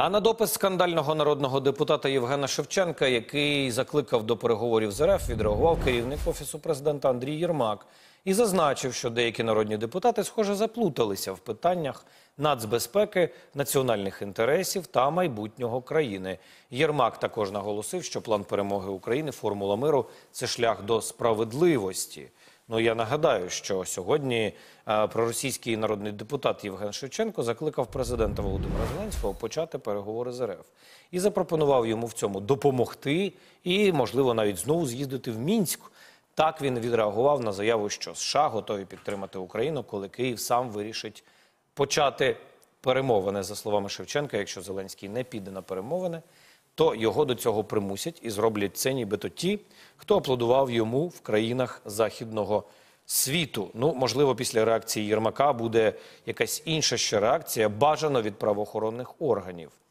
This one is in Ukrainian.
А на допис скандального народного депутата Євгена Шевченка, який закликав до переговорів з РФ, відреагував керівник Офісу президента Андрій Єрмак і зазначив, що деякі народні депутати, схоже, заплуталися в питаннях нацбезпеки, національних інтересів та майбутнього країни. Єрмак також наголосив, що план перемоги України, формула миру – це шлях до справедливості. Ну, я нагадаю, що сьогодні проросійський народний депутат Євген Шевченко закликав президента Володимира Зеленського почати переговори з РФ. І запропонував йому в цьому допомогти і, можливо, навіть знову з'їздити в Мінськ. Так він відреагував на заяву, що США готові підтримати Україну, коли Київ сам вирішить почати перемовини. За словами Шевченка, якщо Зеленський не піде на перемовини, то його до цього примусять і зроблять це нібито ті, хто аплодував йому в країнах західного світу. Ну, можливо, після реакції Єрмака буде якась інша ще реакція, бажано від правоохоронних органів.